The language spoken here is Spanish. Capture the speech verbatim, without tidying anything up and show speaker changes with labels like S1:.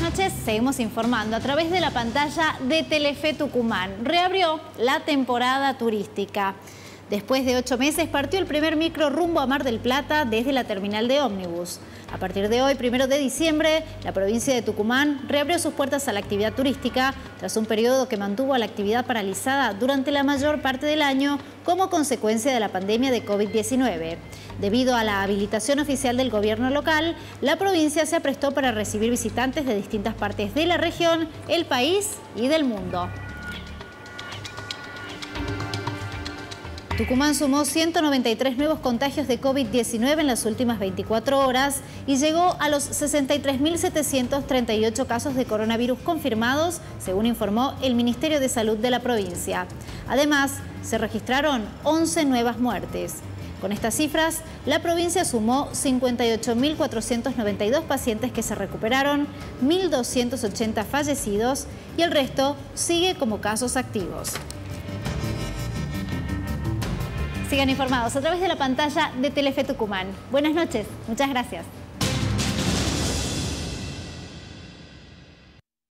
S1: noches, seguimos informando a través de la pantalla de Telefe Tucumán. Reabrió la temporada turística. Después de ocho meses partió el primer micro rumbo a Mar del Plata desde la terminal de ómnibus. A partir de hoy, primero de diciembre, la provincia de Tucumán reabrió sus puertas a la actividad turística tras un periodo que mantuvo a la actividad paralizada durante la mayor parte del año como consecuencia de la pandemia de COVID diecinueve. Debido a la habilitación oficial del gobierno local, la provincia se aprestó para recibir visitantes de distintas partes de la región, el país y del mundo. Tucumán sumó ciento noventa y tres nuevos contagios de COVID diecinueve en las últimas veinticuatro horas y llegó a los sesenta y tres mil setecientos treinta y ocho casos de coronavirus confirmados, según informó el Ministerio de Salud de la provincia. Además, se registraron once nuevas muertes. Con estas cifras, la provincia sumó cincuenta y ocho mil cuatrocientos noventa y dos pacientes que se recuperaron, mil doscientos ochenta fallecidos y el resto sigue como casos activos. Sigan informados a través de la pantalla de Telefe Tucumán. Buenas noches, muchas gracias.